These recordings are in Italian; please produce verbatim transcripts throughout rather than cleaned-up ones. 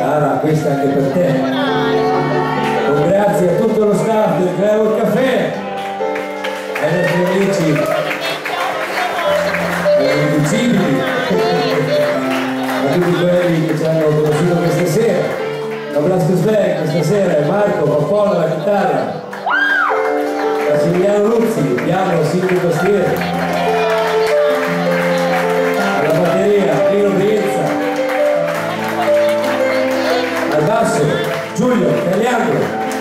Cara, questa è anche per te. Un grazie a tutto lo staff del Clever Café, ai nostri amici, ai invincibili, a tutti quelli che ci hanno conosciuto questa sera. Un abbraccio Sveg questa sera, e Marco, Pappolo alla chitarra, Massimiliano Luzzi, piano, Silvio Costiere, alla batteria, Pino Brienza, al basso, Giulio Cagliandro,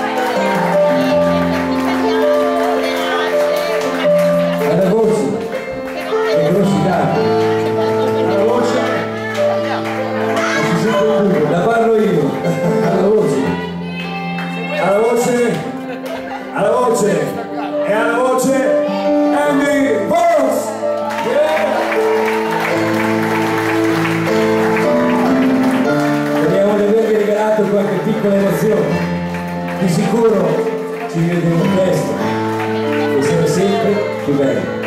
alla voce, e grossi cari, alla voce, non si sente più, la parlo io, alla voce, alla voce, alla voce, e alla voce, Andy Bones! Yeah! Speriamo di avervi regalato qualche piccola emozione. Di sicuro ci vedremo presto e sarà sempre più bello.